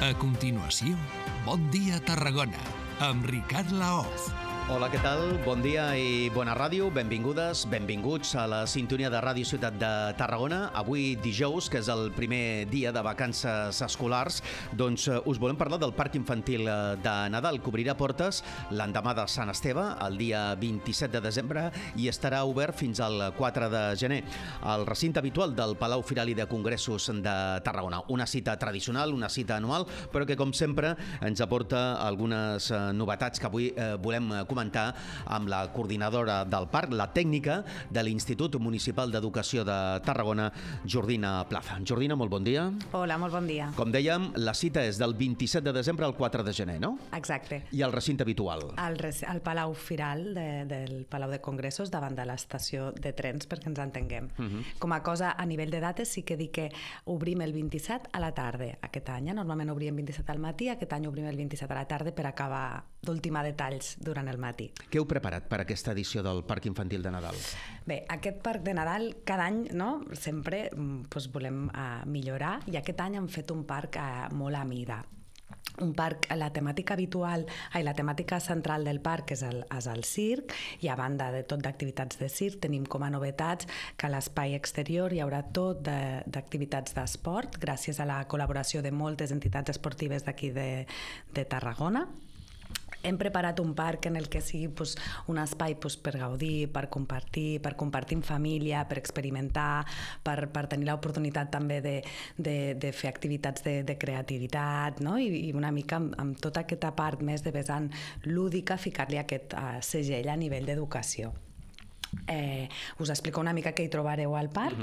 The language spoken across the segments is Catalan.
A continuació, Bon dia Tarragona, amb Ricard Laoz. Hola, què tal? Bon dia i bona ràdio. Benvingudes, benvinguts a la sintonia de Ràdio Ciutat de Tarragona. Avui dijous, que és el primer dia de vacances escolars, doncs us volem parlar del Parc Infantil de Nadal, que obrirà portes l'endemà de Sant Esteve, el dia 27 de desembre, i estarà obert fins al 4 de gener. El recinte habitual del Palau Firal i de Congressos de Tarragona. Una cita tradicional, una cita anual, però que, com sempre, ens aporta algunes novetats que avui volem comentar amb la coordinadora del parc, la tècnica de l'Institut Municipal d'Educació de Tarragona, Jordina Plaza. Jordina, molt bon dia. Hola, molt bon dia. Com dèiem, la cita és del 27 de desembre al 4 de gener, no? Exacte. I el recinte habitual? El Palau Firal del Palau de Congressos, davant de l'estació de trens, perquè ens entenguem. Com a cosa, a nivell de dates, sí que dic que obrim el 27 a la tarda. Aquest any, normalment obrim 27 al matí, aquest any obrim el 27 a la tarda per acabar d'ultimar detalls durant el matí. Què heu preparat per aquesta edició del Parc Infantil de Nadal? Bé, aquest Parc de Nadal, cada any, no? Sempre volem millorar, i aquest any hem fet un parc molt a mida. Un parc, la temàtica habitual, la temàtica central del parc és el circ, i a banda de tot d'activitats de circ tenim com a novetats que a l'espai exterior hi haurà tot d'activitats d'esport, gràcies a la col·laboració de moltes entitats esportives d'aquí de Tarragona. Hem preparat un parc en el que sigui un espai per gaudir, per compartir en família, per experimentar, per tenir l'oportunitat també de fer activitats de creativitat, no? I una mica amb tota aquesta part més de vessant lúdica, ficar-li aquest segell a nivell d'educació. Us explico una mica què hi trobareu al parc.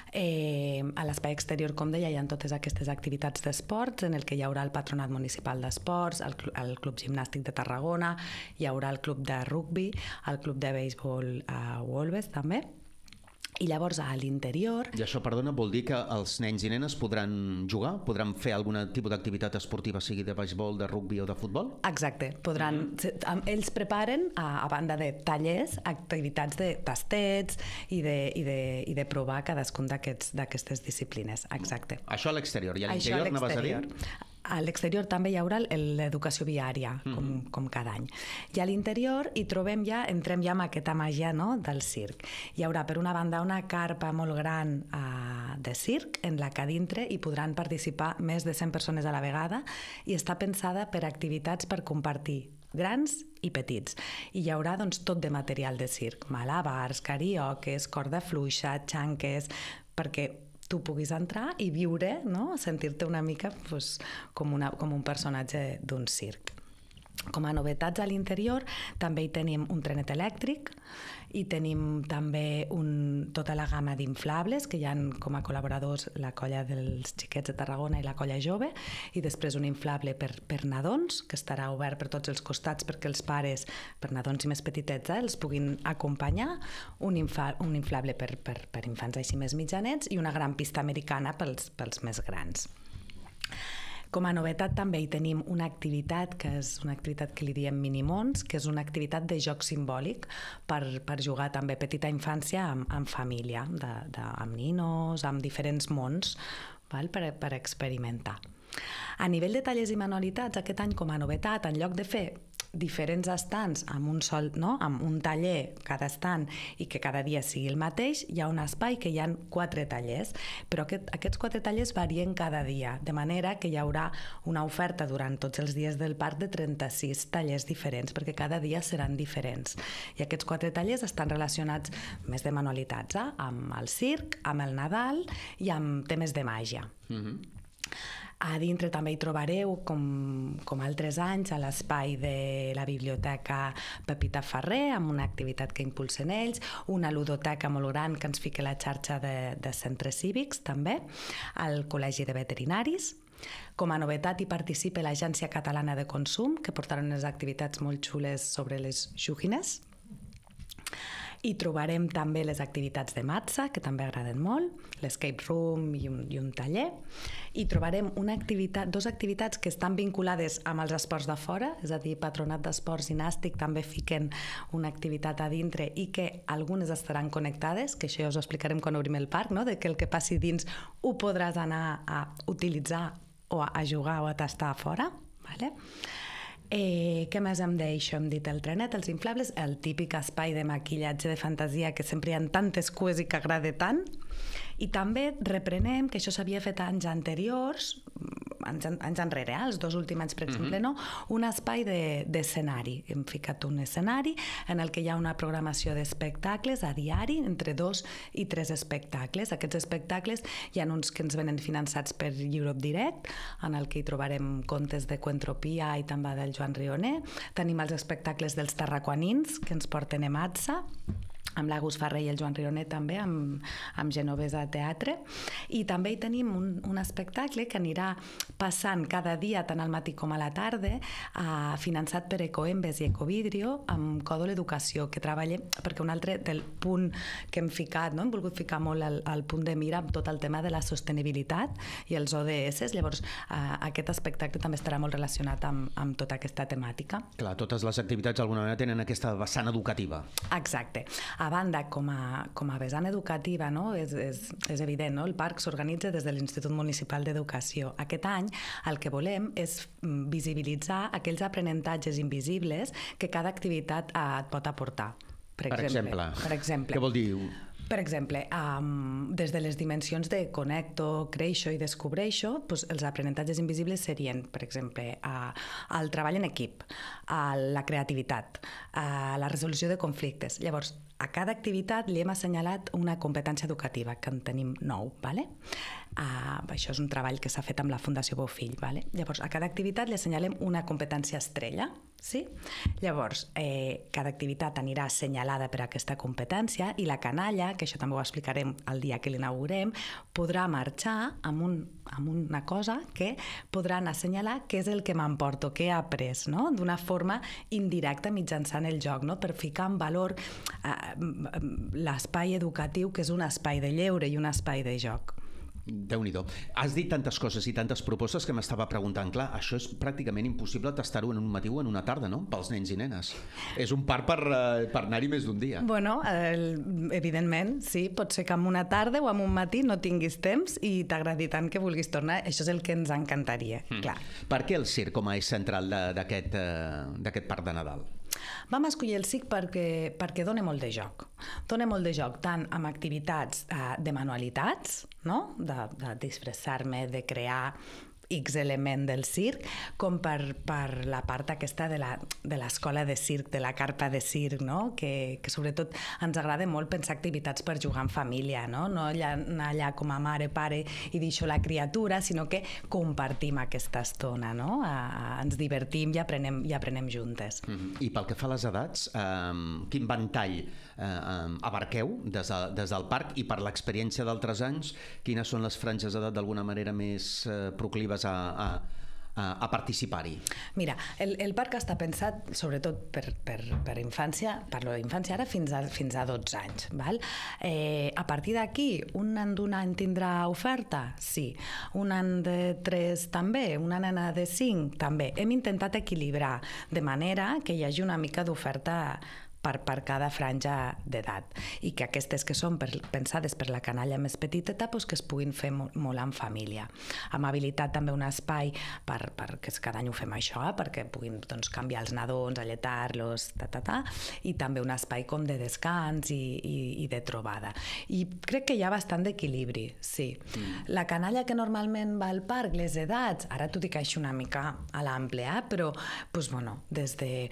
A l'espai exterior, com deia, hi ha totes aquestes activitats d'esports, en el que hi haurà el Patronat Municipal d'Esports, el Club Gimnàstic de Tarragona, hi haurà el Club de Rugbi, el Club de Béisbol Wolves també. I llavors a l'interior... I això, perdona, vol dir que els nens i nenes podran jugar? Podran fer algun tipus d'activitat esportiva, sigui de beisbol, de rugbi o de futbol? Exacte, podran... Ells preparen, a banda de tallers, activitats de tastets i de provar cadascun d'aquestes disciplines. Exacte. Això a l'exterior. I a l'interior, anaves a dir? A l'exterior també hi haurà l'educació viària, com cada any. I a l'interior entrem ja amb aquesta màgia del circ. Hi haurà, per una banda, una carpa molt gran de circ, en la que a dintre hi podran participar més de 100 persones a la vegada, i està pensada per activitats per compartir, grans i petits. I hi haurà tot de material de circ, malabars, carioques, corda fluixa, xanques, perquè tu puguis entrar i viure, sentir-te una mica com un personatge d'un circ. Com a novetats a l'interior també hi tenim un trenet elèctric, i tenim també tota la gamma d'inflables, que hi ha com a col·laboradors la colla dels xiquets de Tarragona i la colla jove, i després un inflable per nadons, que estarà obert per tots els costats perquè els pares, per nadons i més petitets, els puguin acompanyar, un inflable per infants així més mitjanets, i una gran pista americana pels més grans. Com a novetat també hi tenim una activitat que és una activitat que li diem Minimons, que és una activitat de joc simbòlic per jugar també petita infància amb família, amb ninos, amb diferents mons, per experimentar. A nivell de tallers i manualitats, aquest any com a novetat, en lloc de fer diferents estants amb un taller cada estant i que cada dia sigui el mateix, hi ha un espai que hi ha 4 tallers, però aquests 4 tallers varien cada dia, de manera que hi haurà una oferta durant tots els dies del parc de 36 tallers diferents, perquè cada dia seran diferents. I aquests 4 tallers estan relacionats més de manualitats, amb el circ, amb el Nadal i amb temes de màgia. A dintre també hi trobareu, com altres anys, a l'espai de la biblioteca Pepita Ferrer, amb una activitat que impulsen ells, una ludoteca molt gran que ens fica la xarxa de centres cívics, també, al Col·legi de Veterinaris. Com a novetat hi participa l'Agència Catalana de Consum, que portaran unes activitats molt xules sobre les joguines. Hi trobarem també les activitats de matza, que també agraden molt, l'escape room i un taller. Hi trobarem dues activitats que estan vinculades amb els esports de fora, és a dir, Patronat d'Esports i Nàstic també fiquen una activitat a dintre i que algunes estaran connectades, que això ja us ho explicarem quan obrim el parc, de que el que passi dins ho podràs anar a utilitzar o a jugar o a tastar a fora, vale? Què més em deixo? Hem dit el trenet, els inflables, el típic espai de maquillatge de fantasia que sempre hi ha tantes cues i que agrada tant. I també reprenem, que això s'havia fet anys anteriors, anys enrere, els 2 últims anys, per exemple, no? Un espai d'escenari. Hem ficat un escenari en el que hi ha una programació d'espectacles a diari, entre 2 i 3 espectacles. Aquests espectacles hi ha uns que ens venen finançats per Europe Direct, en el que hi trobarem contes de Coentropia i també del Joan Rioner. Tenim els espectacles dels tarraconins, que ens porten Ematsa, amb l'Agus Ferrer i el Joan Rioner també, amb Genovesa Teatre. I també hi tenim un espectacle que anirà passant cada dia, tant al matí com a la tarda, finançat per Ecoembes i Ecovidrio, amb Còdol Educació, que treballa, perquè un altre del punt que hem ficat, no? Hem volgut ficar molt al punt de mira amb tot el tema de la sostenibilitat i els ODS. Llavors, aquest espectacle també estarà molt relacionat amb tota aquesta temàtica. Clar, totes les activitats d'alguna manera tenen aquesta vessant educativa. Exacte. A banda, com a vessant educativa, no? És evident, no? El parc s'organitza des de l'Institut Municipal d'Educació. Aquest any el que volem és visibilitzar aquells aprenentatges invisibles que cada activitat et pot aportar. Per exemple. Què vol dir? Per exemple, des de les dimensions de connecto, creixo i descobreixo, doncs els aprenentatges invisibles serien, per exemple, el treball en equip, la creativitat, la resolució de conflictes. Llavors, a cada activitat li hem assenyalat una competència educativa, que en tenim 9, ¿vale? Això és un treball que s'ha fet amb la Fundació Bofill, ¿vale? Llavors, a cada activitat li assenyalem una competència estrella, sí? Llavors, cada activitat anirà assenyalada per aquesta competència i la canalla, que això també ho explicarem el dia que l'inaugurem, podrà marxar amb una cosa que podran assenyalar què és el que m'emporto, què he après, no? D'una forma indirecta mitjançant el joc, no? Per ficar en valor l'espai educatiu, que és un espai de lleure i un espai de joc. Déu-n'hi-do. Has dit tantes coses i tantes propostes que m'estava preguntant, clar, això és pràcticament impossible tastar-ho en un matí o en una tarda, no?, pels nens i nenes. És un parc per anar-hi més d'un dia. Bueno, evidentment, sí, pot ser que en una tarda o en un matí no tinguis temps i t'agradi tant que vulguis tornar. Això és el que ens encantaria, clar. Per què el circ com a eix central d'aquest parc de Nadal? Vam escollir el circ perquè dona molt de joc. Dona molt de joc tant amb activitats de manualitats, no? De disfressar-me, de crear X element del circ, com per la part aquesta de l'escola de circ, de la carpa de circ, no? Que sobretot ens agrada molt pensar activitats per jugar en família, no? No anar allà com a mare, pare i deixo la criatura, sinó que compartim aquesta estona, no? Ens divertim i aprenem juntes. I pel que fa a les edats, quin ventall abarqueu des del parc i per l'experiència d'altres anys, quines són les franges d'edat d'alguna manera més proclives a participar-hi? Mira, el parc està pensat sobretot per infància, parlo d'infància ara fins a 12 anys. Val? A partir d'aquí, un nen d'un any tindrà oferta? Sí. Un nen de 3 també? Una nena de 5 també? Hem intentat equilibrar de manera que hi hagi una mica d'oferta per cada franja d'edat i que aquestes que són pensades per la canalla més petiteta doncs que es puguin fer molt en família. Amb habilitat també un espai perquè cada any ho fem això, perquè puguin canviar els nadons, alletar-los, i també un espai com de descans i de trobada. I crec que hi ha bastant d'equilibri, sí. La canalla que normalment va al parc, les edats, ara t'ho dic així una mica a l'ample, però des de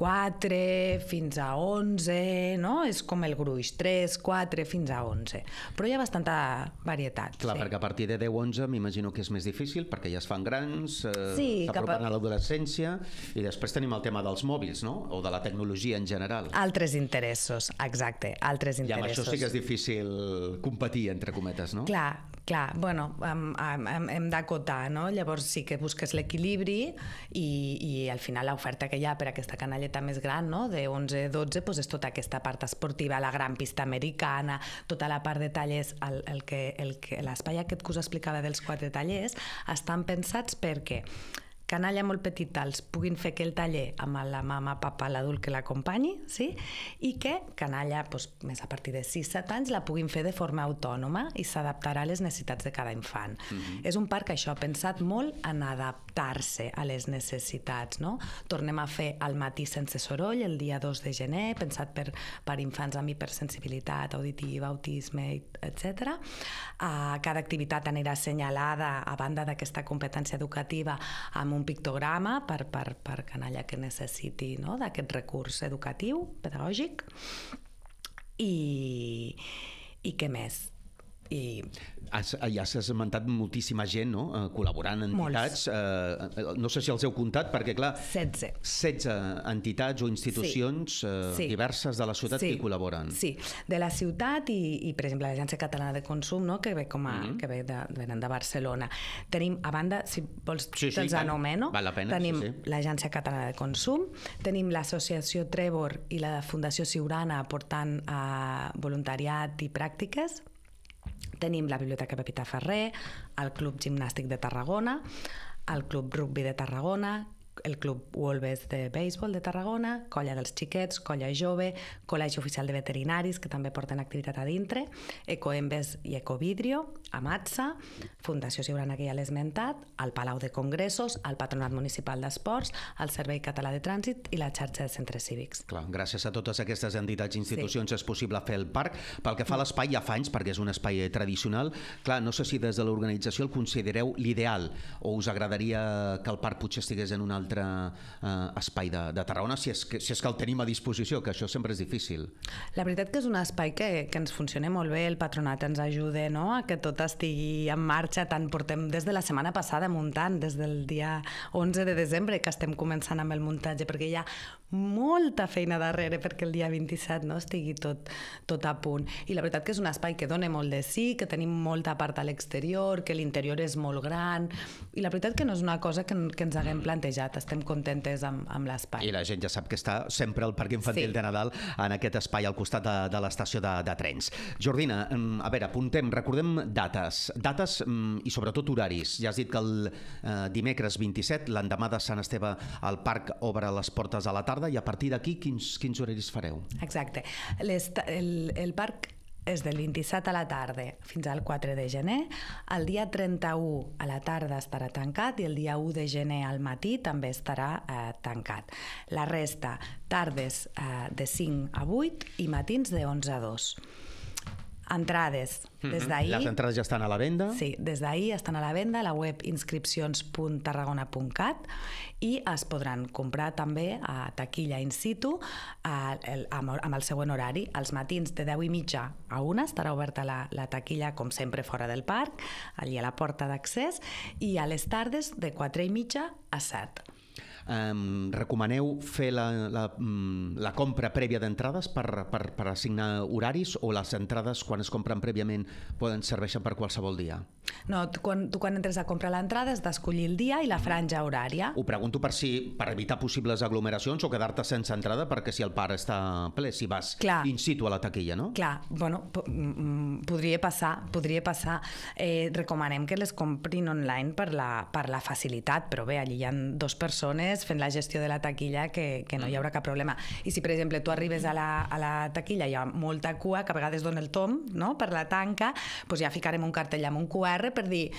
4 fins a 11, no? És com el gruix, 3, 4 fins a 11. Però hi ha bastanta varietat. Clar, sí. Perquè a partir de 10-11 m'imagino que és més difícil, perquè ja es fan grans, sí, s'apropen a l'adolescència, i després tenim el tema dels mòbils, no? O de la tecnologia en general. Altres interessos, exacte, altres interessos. I amb això sí que és difícil competir, entre cometes, no? Clar, bueno, hem d'acotar, no? Llavors sí que busques l'equilibri i al final l'oferta que hi ha per aquesta canalleta més gran, no? De 11-12, doncs és tota aquesta part esportiva, la gran pista americana, tota la part de tallers, l'espai aquest que us explicava dels 4 tallers, estan pensats perquè canalla molt petita puguin fer aquell taller amb la mama, papa, l'adult que l'acompanyi, sí? I que canalla, més a partir de 6-7 anys, la puguin fer de forma autònoma i s'adaptarà a les necessitats de cada infant. És un parc, això, pensat molt en adaptar-se a les necessitats, no? Tornem a fer al matí sense soroll, el dia 2 de gener, pensat per infants amb hipersensibilitat auditiva, autisme, etc. Cada activitat anirà assenyalada, a banda d'aquesta competència educativa, amb un pictograma per canalla que necessiti, no?, d'aquest recurs educatiu, pedagògic. I què més? Ja s'ha esmentat moltíssima gent, no?, col·laborant en entitats. No sé si els heu comptat, perquè clar... 16 entitats o institucions diverses de la ciutat que hi col·laboren. Sí, de la ciutat i per exemple, l'Agència Catalana de Consum, no?, que venen de Barcelona. Tenim, a banda, si vols te'ls anomeno, tenim l'Agència Catalana de Consum, tenim l'Associació Trevor i la Fundació Siurana aportant voluntariat i pràctiques. Tenim la Biblioteca Pepita Ferrer, el Club Gimnàstic de Tarragona, el Club Rugby de Tarragona, el Club Wolves de Béisbol de Tarragona, Colla dels Xiquets, Colla Jove, Col·legi Oficial de Veterinaris, que també porten activitat a dintre, Ecoembes i Ecovidrio, Amatsa, Fundació Siurana, que ja l'he esmentat, el Palau de Congressos, el Patronat Municipal d'Esports, el Servei Català de Trànsit i la xarxa de centres cívics. Clar, gràcies a totes aquestes entitats i institucions és possible fer el parc. Pel que fa a l'espai, ja fa anys, perquè és un espai tradicional. Clar, no sé si des de l'organització el considereu l'ideal o us agradaria que el parc potser estigués en un altre espai de Tarragona, si és que el tenim a disposició, que això sempre és difícil. La veritat que és un espai que ens funciona molt bé, el patronat ens ajuda, no?, a que tot estigui en marxa. Tant portem des de la setmana passada muntant, des del dia 11 de desembre que estem començant amb el muntatge, perquè hi ha molta feina darrere perquè el dia 27 no estigui tot a punt. I la veritat que és un espai que dona molt de sí, que tenim molta part a l'exterior, que l'interior és molt gran, i la veritat que no és una cosa que ens haguem plantejat. Estem contentes amb l'espai. I la gent ja sap que està sempre al Parc Infantil de Nadal, en aquest espai al costat de l'estació de trens. Jordina, a veure, apuntem, recordem dates i sobretot horaris. Ja has dit que el dimecres 27, l'endemà de Sant Esteve, el parc obre les portes a la tarda, i a partir d'aquí quins horaris fareu? Exacte. El parc és del 27 a la tarda fins al 4 de gener. El dia 31 a la tarda estarà tancat i el dia 1 de gener al matí també estarà tancat. La resta, tardes de 5 a 8 i matins de 11 a 2. Entrades, des d'ahir... Les entrades ja estan a la venda? Sí, des d'ahir estan a la venda a la web inscripcions.tarragona.cat i es podran comprar també a taquilla in situ amb el següent horari. Els matins de 10:30 a 1 estarà oberta la taquilla, com sempre, fora del parc, allí a la porta d'accés, i a les tardes de 4:30 a 7. Recomaneu fer la compra prèvia d'entrades per assignar horaris, o les entrades, quan es compren prèviament, serveixen per qualsevol dia? No, tu quan entres a comprar l'entrada has d'escollir el dia i la franja horària. Ho pregunto per evitar possibles aglomeracions o quedar-te sense entrada, perquè si el parc està ple, si vas in situ a la taquilla, no? Clar, bueno, podria passar. Recomanem que les comprin online per la facilitat, però bé, allí hi ha 2 persones fent la gestió de la taquilla que no hi haurà cap problema. I si, per exemple, tu arribes a la taquilla i hi ha molta cua, que a vegades dona el tom, no?, per la tanca, doncs ja ficarem un cartell amb un QR per dir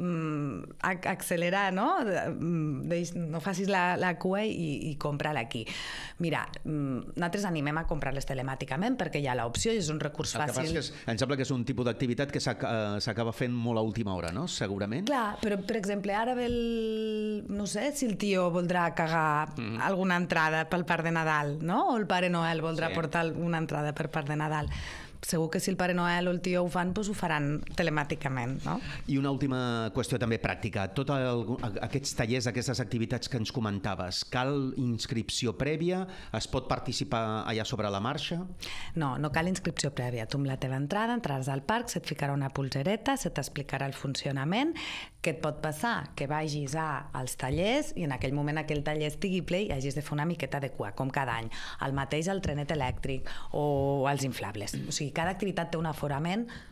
accelerar, no? No facis la cua i compra-la aquí. Mira, nosaltres animem a comprar-les telemàticament perquè hi ha l'opció i és un recurs fàcil. Em sembla que és un tipus d'activitat que s'acaba fent molt a última hora, no? Segurament. Clar, però per exemple, ara ve no sé, si el tio voldrà cagar alguna entrada pel Parc de Nadal, no? O el Pare Noel voldrà portar alguna entrada per Parc de Nadal. Segur que si el Pare Noel o el tio ho fan, doncs ho faran telemàticament, no? I una última qüestió també pràctica. Tots aquests tallers, aquestes activitats que ens comentaves, cal inscripció prèvia? Es pot participar allà sobre la marxa? No cal inscripció prèvia. Tu amb la teva entrada entraràs al parc, se't ficarà una polsereta, se t'explicarà el funcionament. Què et pot passar? Que vagis als tallers i en aquell moment aquell taller estigui ple i hagis de fer una miqueta de cua, com cada any. El mateix al trenet elèctric o als inflables. O sigui, cada activitat té un aforament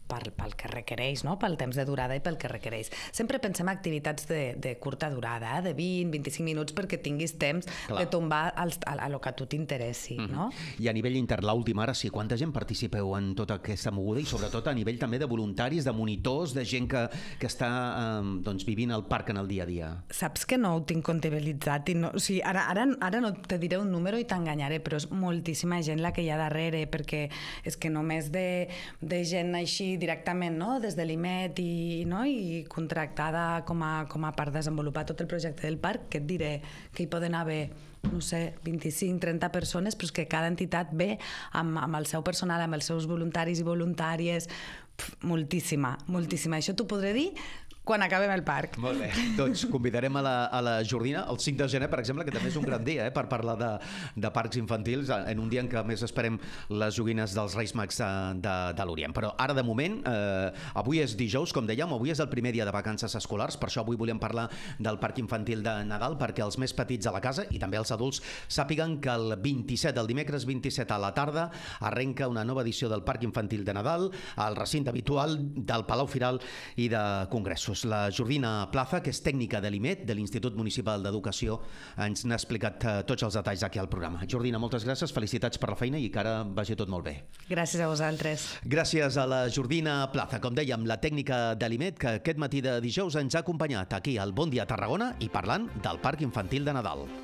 pel que requereix, no? Pel temps de durada i pel que requereix. Sempre pensem en activitats de curta durada, de 20-25 minuts, perquè tinguis temps de tombar a lo que a tu t'interessi, no? I a nivell intern, l'última, ara sí, quanta gent participeu en tota aquesta moguda i sobretot a nivell també de voluntaris, de monitors, de gent que està vivint al parc en el dia a dia? Saps que no ho tinc comptabilitzat i no, o sigui, ara no te diré un número i t'enganyaré, però és moltíssima gent la que hi ha darrere, perquè és que només de gent així directament, no? Des de l'IMET i contractada com a part de desenvolupar tot el projecte del parc, que et diré que hi poden haver, no sé, 25-30 persones, però és que cada entitat ve amb el seu personal, amb els seus voluntaris i voluntàries, moltíssima. Això t'ho podré dir quan acabem el parc. Molt bé, doncs convidarem a la Jordina el 5 de gener, per exemple, que també és un gran dia per parlar de parcs infantils, en un dia en què més esperem les joguines dels Reis Mags de l'Orient. Però ara, de moment, avui és dijous, com dèiem, avui és el primer dia de vacances escolars, per això avui volíem parlar del parc infantil de Nadal, perquè els més petits a la casa i també els adults sàpiguen que el dimecres 27 a la tarda, arrenca una nova edició del Parc Infantil de Nadal al recinte habitual del Palau Firal i de Congressos. La Jordina Plaza, que és tècnica de l'IMET, de l'Institut Municipal d'Educació, ens n'ha explicat tots els detalls aquí al programa. Jordina, moltes gràcies, felicitats per la feina i que ara vagi tot molt bé. Gràcies a vosaltres. Gràcies a la Jordina Plaza, com dèiem, la tècnica de l'IMET, que aquest matí de dijous ens ha acompanyat aquí al Bon Dia Tarragona i parlant del Parc Infantil de Nadal.